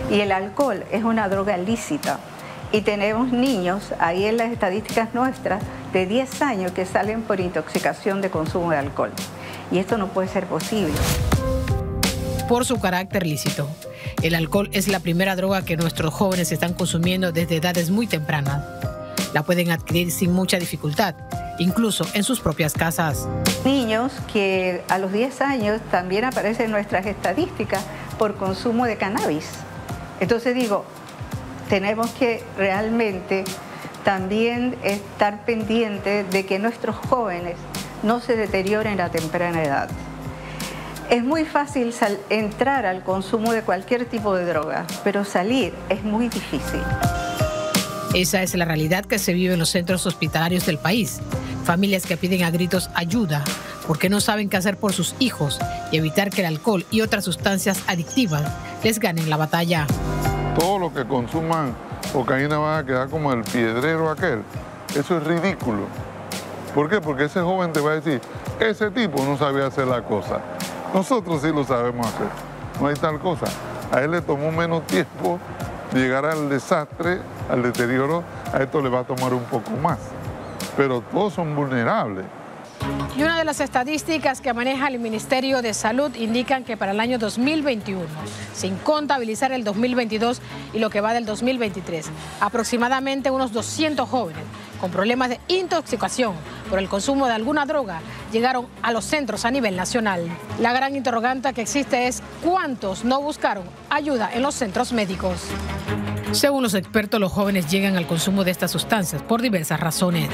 Y el alcohol es una droga lícita. Y tenemos niños, ahí en las estadísticas nuestras, de 10 años que salen por intoxicación de consumo de alcohol. Y esto no puede ser posible. Por su carácter lícito, el alcohol es la primera droga que nuestros jóvenes están consumiendo desde edades muy tempranas. La pueden adquirir sin mucha dificultad, incluso en sus propias casas. Niños que a los 10 años también aparecen en nuestras estadísticas por consumo de cannabis. Entonces digo, tenemos que realmente también estar pendientes de que nuestros jóvenes no se deterioren a temprana edad. Es muy fácil entrar al consumo de cualquier tipo de droga, pero salir es muy difícil. Esa es la realidad que se vive en los centros hospitalarios del país. Familias que piden a gritos ayuda porque no saben qué hacer por sus hijos y evitar que el alcohol y otras sustancias adictivas les ganen la batalla. Todo lo que consuman cocaína va a quedar como el piedrero aquel. Eso es ridículo. ¿Por qué? Porque ese joven te va a decir, ese tipo no sabía hacer la cosa. Nosotros sí lo sabemos hacer. No hay tal cosa. A él le tomó menos tiempo llegar al desastre, al deterioro. A esto le va a tomar un poco más. Pero todos son vulnerables. Y una de las estadísticas que maneja el Ministerio de Salud indican que para el año 2021, sin contabilizar el 2022 y lo que va del 2023, aproximadamente unos 200 jóvenes con problemas de intoxicación por el consumo de alguna droga llegaron a los centros a nivel nacional. La gran interrogante que existe es ¿cuántos no buscaron ayuda en los centros médicos? Según los expertos, los jóvenes llegan al consumo de estas sustancias por diversas razones.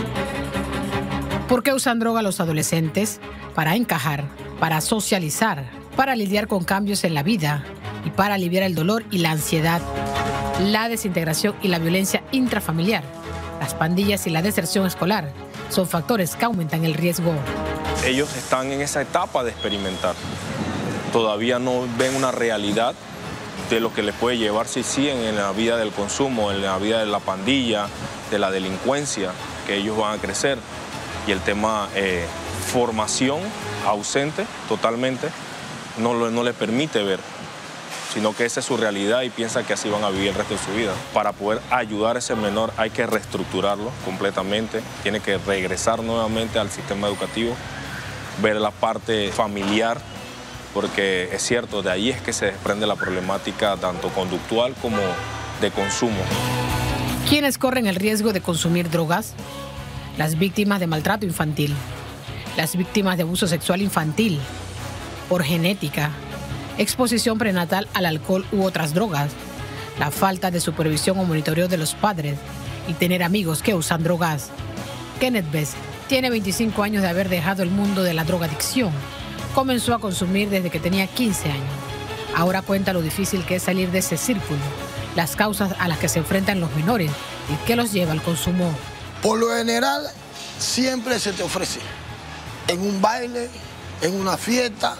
¿Por qué usan droga los adolescentes? Para encajar, para socializar, para lidiar con cambios en la vida y para aliviar el dolor y la ansiedad, la desintegración y la violencia intrafamiliar. Las pandillas y la deserción escolar son factores que aumentan el riesgo. Ellos están en esa etapa de experimentar. Todavía no ven una realidad de lo que les puede llevar si siguen en la vida del consumo, en la vida de la pandilla, de la delincuencia, que ellos van a crecer. Y el tema formación ausente totalmente no les permite ver, sino que esa es su realidad y piensa que así van a vivir el resto de su vida. Para poder ayudar a ese menor hay que reestructurarlo completamente, tiene que regresar nuevamente al sistema educativo, ver la parte familiar, porque es cierto, de ahí es que se desprende la problemática tanto conductual como de consumo. ¿Quiénes corren el riesgo de consumir drogas? Las víctimas de maltrato infantil, las víctimas de abuso sexual infantil, por genética, exposición prenatal al alcohol u otras drogas, la falta de supervisión o monitoreo de los padres y tener amigos que usan drogas. Kenneth Best tiene 25 años de haber dejado el mundo de la drogadicción. Comenzó a consumir desde que tenía 15 años. Ahora cuenta lo difícil que es salir de ese círculo, las causas a las que se enfrentan los menores y qué los lleva al consumo. Por lo general, siempre se te ofrece. En un baile, en una fiesta,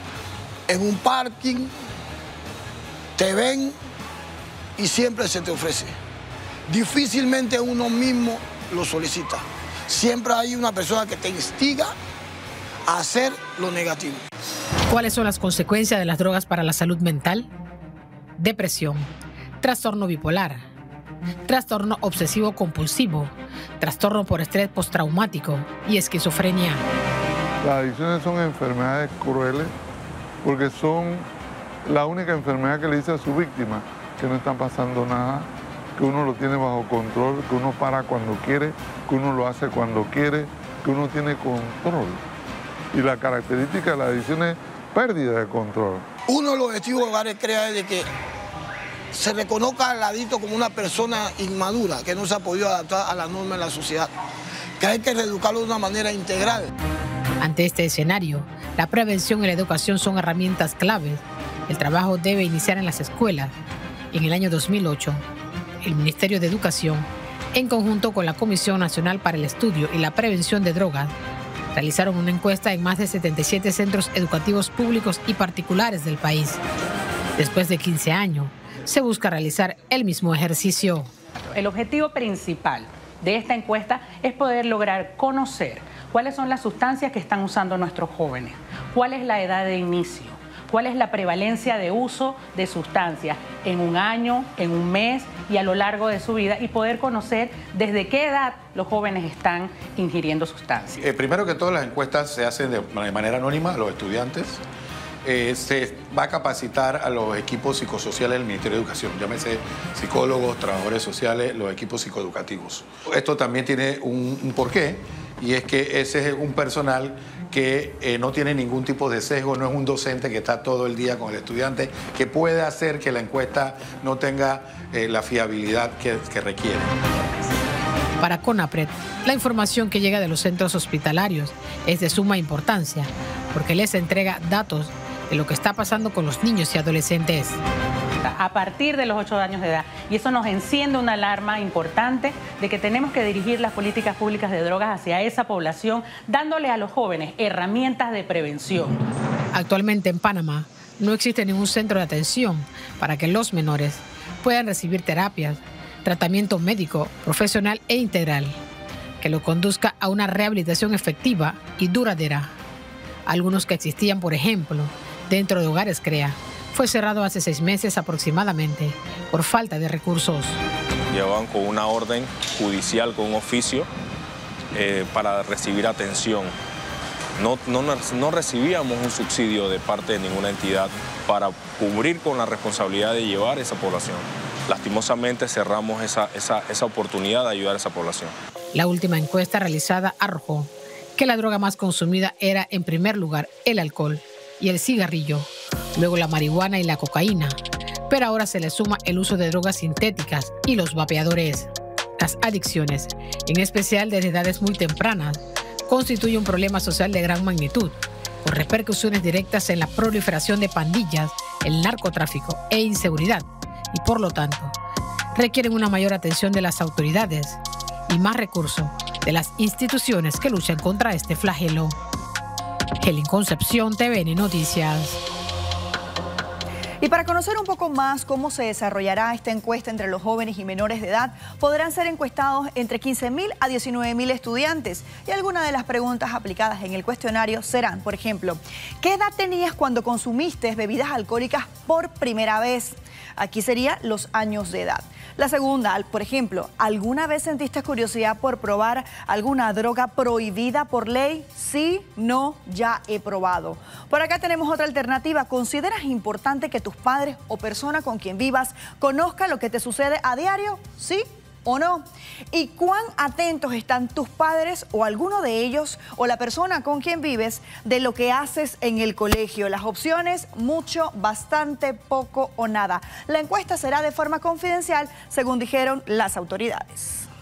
en un parking, te ven y siempre se te ofrece. Difícilmente uno mismo lo solicita. Siempre hay una persona que te instiga a hacer lo negativo. ¿Cuáles son las consecuencias de las drogas para la salud mental? Depresión, trastorno bipolar, trastorno obsesivo-compulsivo, trastorno por estrés postraumático y esquizofrenia. Las adicciones son enfermedades crueles porque son la única enfermedad que le dice a su víctima que no está pasando nada, que uno lo tiene bajo control, que uno para cuando quiere, que uno lo hace cuando quiere, que uno tiene control. Y la característica de la adicción es pérdida de control. Uno de los objetivos de Bares Crea es de que se reconozca al adicto como una persona inmadura, que no se ha podido adaptar a las normas de la sociedad, que hay que reeducarlo de una manera integral. Ante este escenario, la prevención y la educación son herramientas claves. El trabajo debe iniciar en las escuelas. En el año 2008, el Ministerio de Educación, en conjunto con la Comisión Nacional para el Estudio y la Prevención de Drogas, realizaron una encuesta en más de 77 centros educativos públicos y particulares del país. Después de 15 años, se busca realizar el mismo ejercicio. El objetivo principal de esta encuesta es poder lograr conocer cuáles son las sustancias que están usando nuestros jóvenes, cuál es la edad de inicio, cuál es la prevalencia de uso de sustancias en un año, en un mes y a lo largo de su vida, y poder conocer desde qué edad los jóvenes están ingiriendo sustancias. Primero que todo, las encuestas se hacen de manera anónima a los estudiantes. Se va a capacitar a los equipos psicosociales del Ministerio de Educación, llámese psicólogos, trabajadores sociales, los equipos psicoeducativos. Esto también tiene un porqué, y es que ese es un personal que no tiene ningún tipo de sesgo, no es un docente que está todo el día con el estudiante, que puede hacer que la encuesta no tenga la fiabilidad que requiere. Para CONAPRED, la información que llega de los centros hospitalarios es de suma importancia, porque les entrega datos de lo que está pasando con los niños y adolescentes. A partir de los 8 años de edad. Y eso nos enciende una alarma importante de que tenemos que dirigir las políticas públicas de drogas hacia esa población, dándole a los jóvenes herramientas de prevención. Actualmente en Panamá no existe ningún centro de atención para que los menores puedan recibir terapias, tratamiento médico, profesional e integral, que lo conduzca a una rehabilitación efectiva y duradera. Algunos que existían, por ejemplo, dentro de Hogares CREA, fue cerrado hace 6 meses aproximadamente por falta de recursos. Llevaban con una orden judicial, con un oficio para recibir atención. No recibíamos un subsidio de parte de ninguna entidad para cubrir con la responsabilidad de llevar a esa población. Lastimosamente cerramos esa oportunidad de ayudar a esa población. La última encuesta realizada arrojó que la droga más consumida era, en primer lugar, el alcohol y el cigarrillo, luego la marihuana y la cocaína, pero ahora se le suma el uso de drogas sintéticas y los vapeadores. Las adicciones, en especial desde edades muy tempranas, constituyen un problema social de gran magnitud, con repercusiones directas en la proliferación de pandillas, el narcotráfico e inseguridad, y por lo tanto, requieren una mayor atención de las autoridades y más recursos de las instituciones que luchan contra este flagelo. Helen Concepción, TVN Noticias. Y para conocer un poco más cómo se desarrollará esta encuesta entre los jóvenes y menores de edad, podrán ser encuestados entre 15.000 a 19.000 estudiantes. Y algunas de las preguntas aplicadas en el cuestionario serán, por ejemplo, ¿qué edad tenías cuando consumiste bebidas alcohólicas por primera vez? Aquí sería los años de edad. La segunda, por ejemplo, ¿alguna vez sentiste curiosidad por probar alguna droga prohibida por ley? Sí, no, ya he probado. Por acá tenemos otra alternativa. ¿Consideras importante que tus padres o persona con quien vivas conozca lo que te sucede a diario? ¿Sí o no? ¿Y cuán atentos están tus padres o alguno de ellos o la persona con quien vives de lo que haces en el colegio? Las opciones: mucho, bastante, poco o nada. La encuesta será de forma confidencial, según dijeron las autoridades.